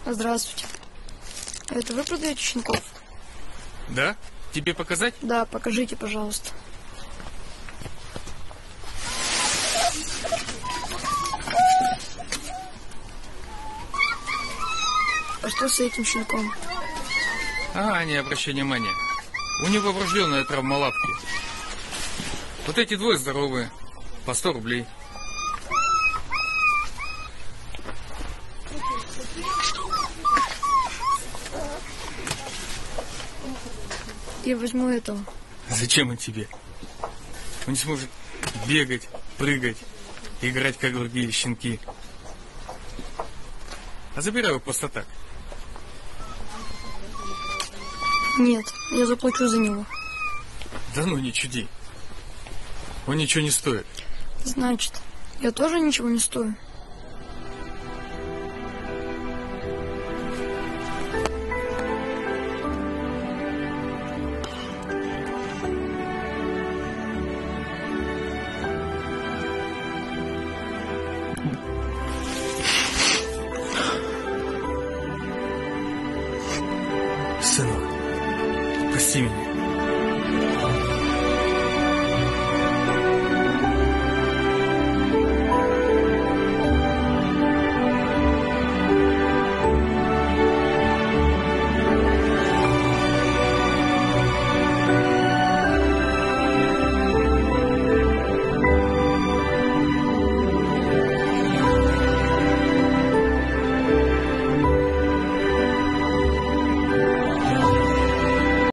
Здравствуйте. Это вы продаете щенков? Да? Тебе показать? Да, покажите, пожалуйста. А что с этим щенком? Не обращай внимания. У него врожденная травма лапки. Вот эти двое здоровые. По 100 рублей. Я возьму этого. Зачем он тебе? Он не сможет бегать, прыгать, играть, как другие щенки. А забирай его просто так. Нет, я заплачу за него. Да ну, не чуди. Он ничего не стоит. Значит, я тоже ничего не стою?